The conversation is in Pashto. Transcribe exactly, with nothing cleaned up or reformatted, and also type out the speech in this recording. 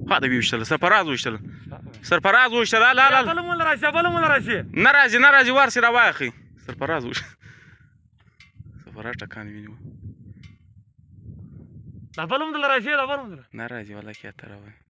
خوا ته ویشتله سرفراز ویشتله سرفراز ویشتله لا لا بله مولا راشي بله مولا راشي نه راځي نه راځي ورسې را واخلئ سرفراز ویشتله سرفراز ټکان ویني دا بله مولا راشي دا بله مولا نه راځي والله خیاط ته راوایي